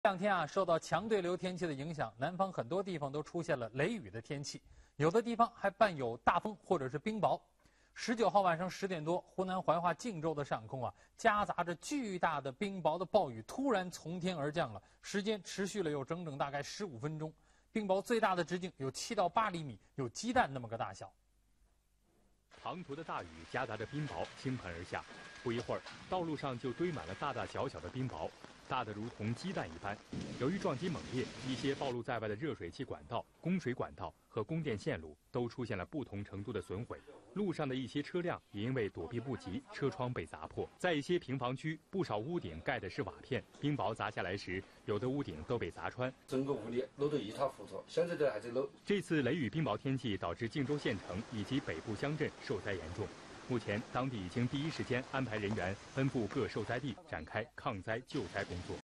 这两天受到强对流天气的影响，南方很多地方都出现了雷雨的天气，有的地方还伴有大风或者是冰雹。19号晚上10点多，湖南怀化靖州的上空夹杂着巨大的冰雹的暴雨突然从天而降了，时间持续了有整整大概15分钟。冰雹最大的直径有7到8厘米，有鸡蛋那么个大小。 滂沱的大雨夹杂着冰雹倾盆而下，不一会儿，道路上就堆满了大大小小的冰雹，大得如同鸡蛋一般。由于撞击猛烈，一些暴露在外的热水器管道、供水管道和供电线路都出现了不同程度的损毁。路上的一些车辆也因为躲避不及，车窗被砸破。在一些平房区，不少屋顶盖的是瓦片，冰雹砸下来时，有的屋顶都被砸穿， 整个屋里漏得一塌糊涂，现在都还在漏。 这次雷雨冰雹天气导致靖州县城以及北部乡镇受灾严重。目前，当地已经第一时间安排人员奔赴各受灾地，展开抗灾救灾工作。